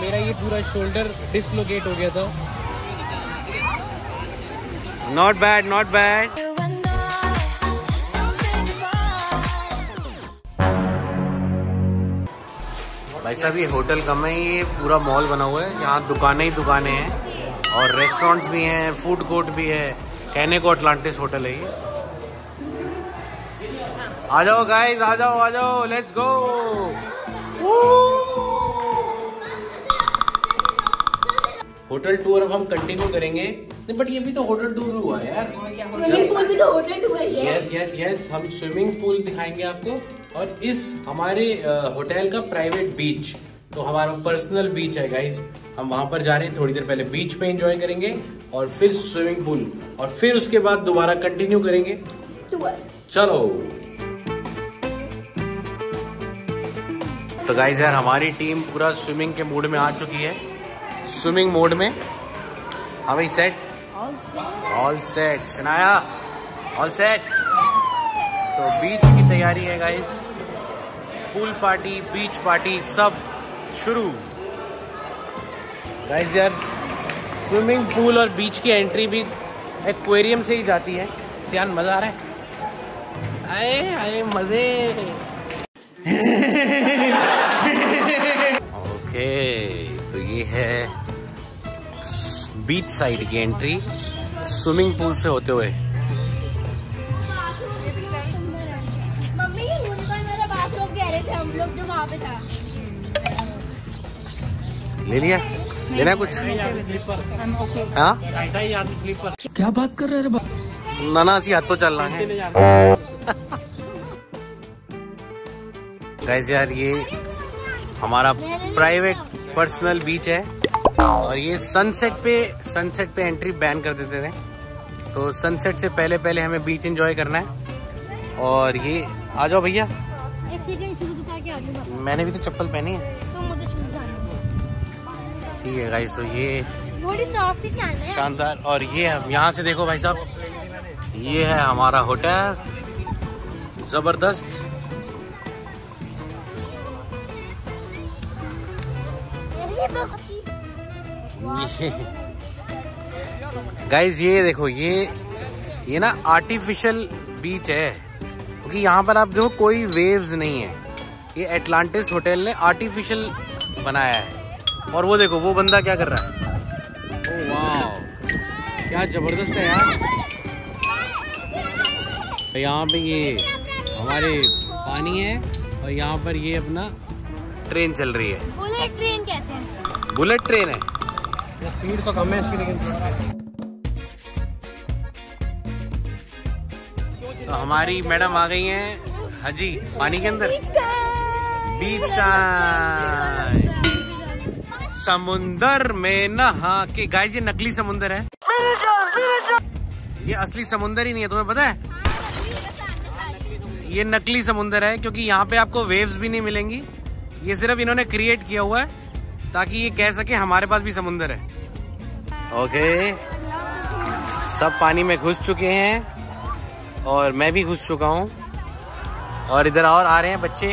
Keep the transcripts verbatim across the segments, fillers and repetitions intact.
मेरा ये पूरा शोल्डर डिसलोकेट हो गया था। Not bad, not bad. भाई साहब ये होटल कम है, ये पूरा मॉल बना हुआ है, यहाँ दुकानें ही दुकानें हैं और रेस्टोरेंट्स भी हैं, फूड कोर्ट भी है। कहने को अटलांटिस होटल है ये। आ जाओ गाइस, आ जाओ आ जाओ, लेट्स गो। होटल टूर अब हम कंटिन्यू करेंगे। बट ये भी तो होटल टूर हुआ है यार। स्विमिंग पूल भी तो होटल टूर ही है। यस यस यस, हम स्विमिंग पूल दिखाएंगे आपको और इस हमारे होटल का प्राइवेट बीच, तो हमारा पर्सनल बीच है गाइस। हम वहां पर जा रहे हैं, थोड़ी देर पहले बीच पे एंजॉय करेंगे और फिर स्विमिंग पूल और फिर उसके बाद दोबारा कंटिन्यू करेंगे टूर। चलो। तो गाइस यार हमारी टीम पूरा स्विमिंग के मूड में आ चुकी है। स्विमिंग मोड में हमें सेट, ऑल सेट। सुनाया, ऑल सेट। तो बीच की तैयारी है guys, pool party, beach party सब शुरू। गाइस यार स्विमिंग पूल और बीच की एंट्री भी एक्वेरियम से ही जाती है। सियान मजा आ रहा है? आए आए मजे। ओके, तो ये है बीच साइड की एंट्री स्विमिंग पूल से होते हुए। मम्मी ये यूनिकॉर्न वाला बाथरूम कह रहे थे हम लोग जो वहाँ पे था। ले लिया, लेना कुछ? हाँ क्या बात कर रहे हैं? नाना सी हाथ तो चल रहा है। गाइस यार ये हमारा प्राइवेट पर्सनल बीच है और ये सनसेट पे सनसेट पे एंट्री बैन कर देते थे, तो सनसेट से पहले पहले हमें बीच एंजॉय करना है। और ये आ जाओ भैया, एक सेकंड शुरू तो करके आ जाओ। मैंने भी तो चप्पल पहनी है। तो मुझे शुरू करना। ठीक है गाइस, तो ये थोड़ी सॉफ्ट सी सैंड है। शानदार। और ये हम यहाँ से देखो भाई साहब, ये है हमारा होटल, जबरदस्त। गाइस ये देखो, ये ये ना आर्टिफिशियल बीच है, क्योंकि यहाँ पर आप देखो कोई वेव्स नहीं है। ये एटलांटिस होटल ने आर्टिफिशियल बनाया है। और वो देखो वो बंदा क्या कर रहा है। ओह वाह, क्या जबरदस्त है यार। तो यहाँ पे ये हमारे पानी है और यहाँ पर ये अपना ट्रेन चल रही है। बुलेट ट्रेन कहते हैं। बुलेट ट्रेन है। स्पीड तो कम है इसकी, लेकिन तो हमारी मैडम आ गई हैं हाजी पानी के अंदर। बीच टाइम, समुंदर में नहा के। गाइस ये नकली समुंदर है, ये असली समुंदर ही नहीं है, तुम्हें पता है? ये नकली समुंदर है, क्योंकि यहाँ पे आपको वेव्स भी नहीं मिलेंगी। ये सिर्फ इन्होंने क्रिएट किया हुआ है ताकि ये कह सके हमारे पास भी समुंदर है। ओके, सब पानी में घुस चुके हैं और मैं भी घुस चुका हूँ और इधर और आ रहे हैं बच्चे।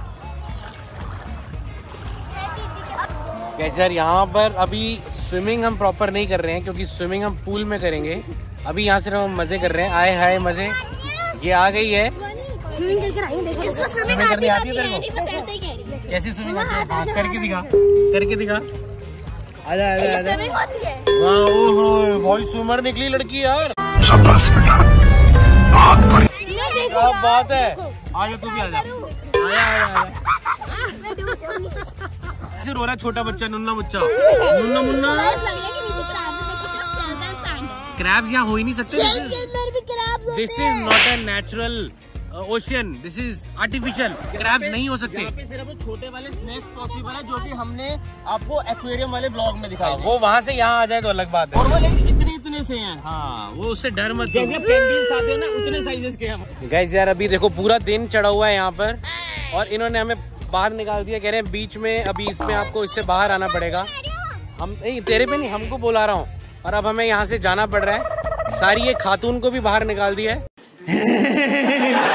कैसे यार, यहाँ पर अभी स्विमिंग हम प्रॉपर नहीं कर रहे हैं, क्योंकि स्विमिंग हम पूल में करेंगे। अभी यहाँ सिर्फ हम मजे कर रहे हैं। आए हाय मजे। ये आ गई है स्विमिंग करके आई, देखो स्विमिंग करनी आती है तेरे को? कैसी स्विमिंग आती है? हाँ, करके दिखा, करके दिखा। आजा आजा आजा। वाह, ओहो भाई स्विमर निकली लड़की यार। शाबाश बेटा, बहुत बढ़िया। क्या बात है। आजा तू भी आजा, आया आया आया। ऐसे रो रहा छोटा बच्चा, नुन्ना बच्चा, नुन्ना मुन्ना। क्रैब्स यहाँ हो ही नहीं सकते। This is not a natural ocean, this is artificial. Crabs नहीं हो सकते। यहाँ पे सिर्फ छोटे वाले स्नैक्स पॉसिबल है, जो कि हमने आपको एक्वेरियम वाले ब्लॉग में दिखाई। वो वहाँ से यहाँ आ जाए तो अलग बात है। और वो लेकिन इतने इतने से हैं। हाँ, वो उससे डर मत। जैसे कैंडीज आते हैं ना, उतने साइजेस के हम। गाइस यार अभी देखो पूरा दिन चढ़ा हुआ है यहाँ पर और इन्होंने हमें बाहर निकाल दिया। कह रहे हैं बीच में, अभी इसमें आपको इससे बाहर आना पड़ेगा। हम नहीं, तेरे पे नहीं, हमको बुला रहा हूँ। और अब हमें यहाँ से जाना पड़ रहा है। सारी ये खातून को भी बाहर निकाल दिया है।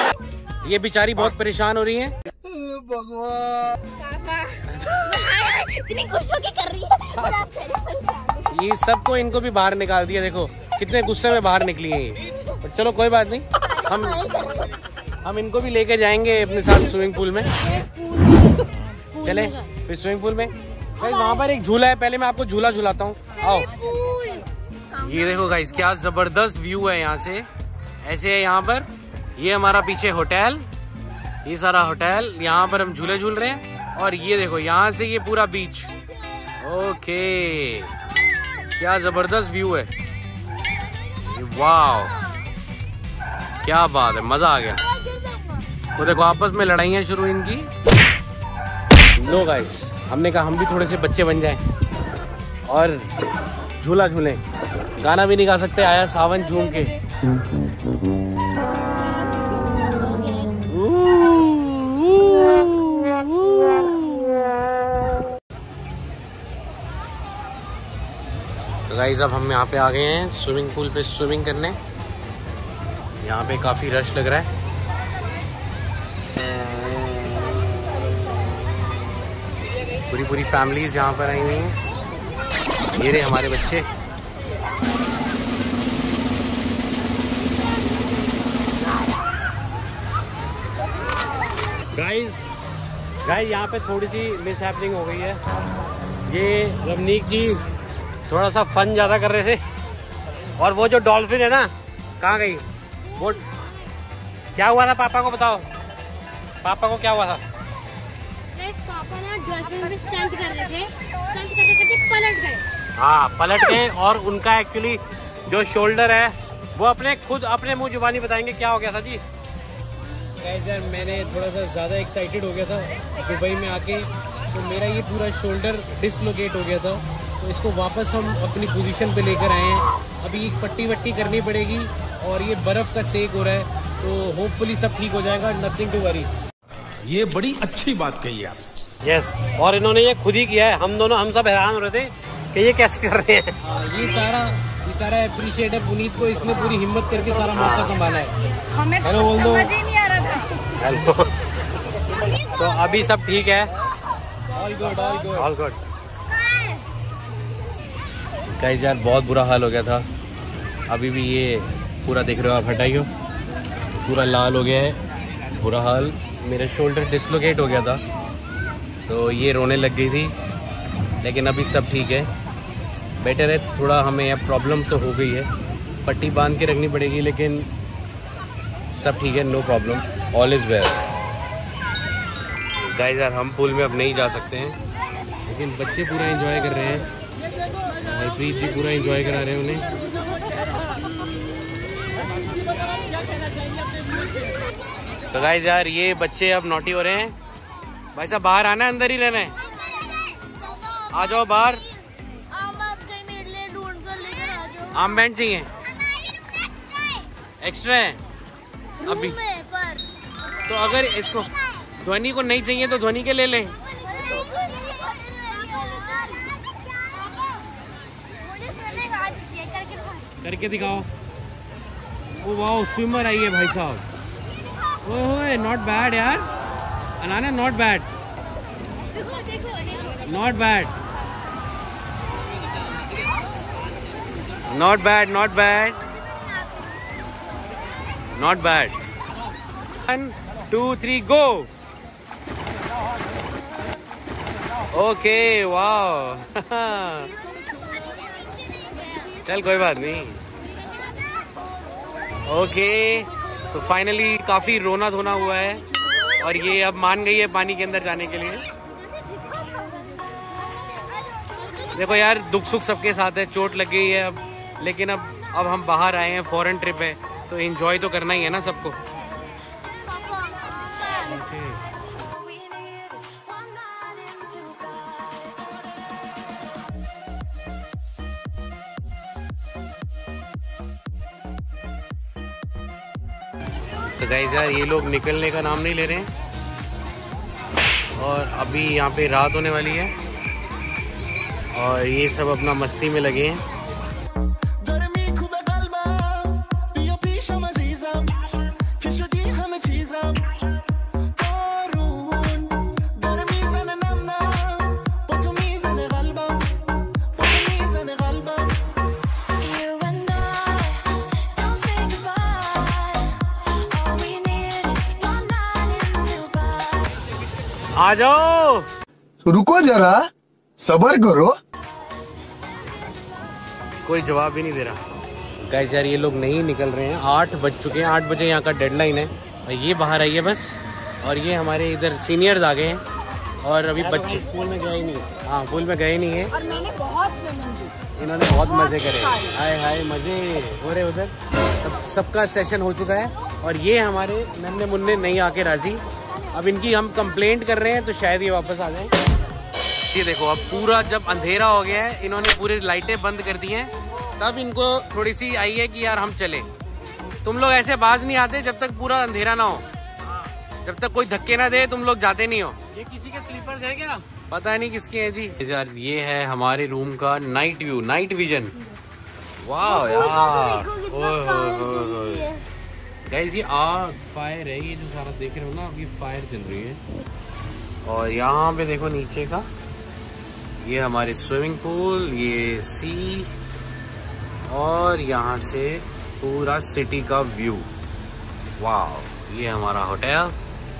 ये बेचारी बहुत परेशान हो रही है। भगवान इतनी खुश होके कर रही है और आप कह रहे परेशान। ये सबको इनको भी बाहर निकाल दिया, देखो कितने गुस्से में बाहर निकली है ये। और चलो कोई बात नहीं, हम हम इनको भी लेके जाएंगे अपने साथ स्विमिंग पूल में। चले फिर स्विमिंग पूल में। गाइस वहाँ पर एक झूला है, पहले मैं आपको झूला झूलाता हूँ, आओ। ये देखो गाइस क्या जबरदस्त व्यू है यहाँ से, ऐसे है यहाँ पर। ये हमारा पीछे होटल, ये सारा होटल, यहाँ पर हम झूले झूल रहे हैं। और ये देखो यहाँ से ये पूरा बीच। ओके क्या जबरदस्त व्यू है, वाह क्या बात है, मजा आ गया। वो देखो आपस में लड़ाइयाँ शुरू इनकी। लो गाइस हमने कहा हम भी थोड़े से बच्चे बन जाएं और झूला झूलें, गाना भी नहीं गा सकते, आया सावन झूम के। तो गाइस अब हम यहाँ पे आ गए हैं स्विमिंग पूल पे स्विमिंग करने। यहाँ पे काफी रश लग रहा है। पूरी पूरी फैमिलीज यहाँ पर आई हुई हैं। ये रहे हमारे बच्चे। गाइस गाइस यहाँ पे थोड़ी सी मिस हैपनिंग हो गई है। ये रवनीक जी थोड़ा सा फन ज़्यादा कर रहे थे और वो जो डॉल्फिन है ना, कहाँ गई वो? क्या हुआ था पापा को बताओ, पापा को क्या हुआ था? पापा ना डॉल्फिन में स्टंट कर रहे थे, स्टंट करते करते पलट गए। हाँ पलट गए और उनका एक्चुअली जो शोल्डर है वो अपने खुद अपने मुंह जुबानी बताएंगे क्या हो गया था जी। यार मैंने थोड़ा सा ज़्यादा एक्साइटेड हो गया था दुबई में आके, तो मेरा ये पूरा शोल्डर डिसलोकेट हो गया था। तो इसको वापस हम अपनी पोजीशन पे लेकर आए हैं। अभी एक पट्टी वट्टी करनी पड़ेगी और ये बर्फ़ का सेक हो रहा है, तो होपफुली सब ठीक हो जाएगा, नथिंग टू वरी। ये बड़ी अच्छी बात कही आप। Yes yes. और इन्होंने ये खुद ही किया है, हम दोनों हम सब हैरान हो रहे थे कि ये कैसे कर रहे हैं। आ, ये सारा ये सारा अप्रिशिएट है पुनीत को, इसने पूरी हिम्मत करके सारा मौका संभाला है। हमें हेलो बोल दो। समझ ही नहीं आ रहा था। हेलो तो अभी सब ठीक है, all good all good all good. Guys यार बहुत बुरा हाल हो गया था, अभी भी ये पूरा देख रहे हो आप, हटाइयो पूरा लाल हो गया है, बुरा हाल। मेरा शोल्डर डिसलोकेट हो गया था तो ये रोने लग गई थी, लेकिन अभी सब ठीक है, बेटर है। थोड़ा हमें अब प्रॉब्लम तो हो गई है, पट्टी बांध के रखनी पड़ेगी, लेकिन सब ठीक है, no problem, all is well. Guys यार हम पूल में अब नहीं जा सकते हैं, लेकिन बच्चे पूरा एंजॉय कर रहे हैं, हरप्रीत जी पूरा एंजॉय करा रहे हैं उन्हें। तो गाइस यार ये बच्चे अब नॉटी हो रहे हैं। भाई साहब बाहर आना है, अंदर ही रहना है, आ जाओ बाहर। आम बैंड चाहिए एक्स्ट्रा है अभी, तो अगर इसको ध्वनि को नहीं चाहिए तो ध्वनि के ले लें। करके दिखाओ। ओ वाओ स्विमर आई है भाई साहब, ओए नॉट बैड यार अनाना, not bad not bad not bad not bad not bad. One two three go. Okay wow चल कोई बात नहीं। ओके तो फाइनली काफी रोना धोना हुआ है और ये अब मान गई है पानी के अंदर जाने के लिए। देखो यार दुख सुख सबके साथ है, चोट लग गई है अब, लेकिन अब अब हम बाहर आए हैं, फॉरेन ट्रिप है, तो एंजॉय तो करना ही है ना सबको। तो गाइस यार ये लोग निकलने का नाम नहीं ले रहे हैं और अभी यहाँ पे रात होने वाली है और ये सब अपना मस्ती में लगे हैं। आ जाओ, रुको जरा, सब्र करो। कोई जवाब भी नहीं दे रहा। गाइस यार ये लोग नहीं निकल रहे हैं, आठ बज चुके हैं, आठ बजे यहाँ का डेडलाइन है और ये बाहर आई है बस। और ये हमारे इधर सीनियर्स आ गए हैं और अभी बच्चे स्कूल में गए ही नहीं। हाँ पूल में गए नहीं है। और मैंने बहुत स्विमिंग की, इन्होंने बहुत मजे करे, हाय हाय मजे हो रहे उधर। सब सबका सेशन हो चुका है और ये हमारे नन्हे मुन्ने नहीं आके राजी। अब इनकी हम कंप्लेंट कर रहे हैं तो शायद ये वापस आ जाए। ये देखो अब पूरा जब अंधेरा हो गया है, इन्होंने पूरी लाइटें बंद कर दी हैं, तब इनको थोड़ी सी आई है कि यार हम चले। तुम लोग ऐसे बाज नहीं आते जब तक पूरा अंधेरा ना हो, जब तक कोई धक्के ना दे तुम लोग जाते नहीं हो। ये किसी के स्लीपर्स है क्या? पता नहीं किसके हैं जी। यार ये है हमारे रूम का नाइट व्यू, नाइट विजन। वाह यार, गाइस ये आग फायर है, ये जो सारा देख रहे हो ना, अभी फायर चल रही है। और यहाँ पे देखो नीचे का, ये हमारे स्विमिंग पूल, ये सी, और यहाँ से पूरा सिटी का व्यू। वाह, ये हमारा hotel.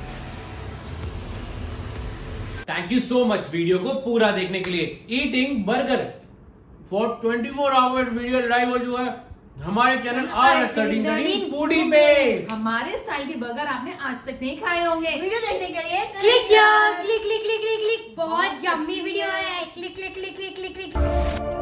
Thank you so much video को पूरा देखने के लिए। Eating burger for twenty four hours video live हो चुका है हमारे channel R S thirteen foodie पे। हमारे स्टाइल के बर्गर आपने आज तक नहीं खाए होंगे। वीडियो देखने के लिए क्लिक यार, click click click click click. बहुत यम्मी वीडियो है, click click click click click click.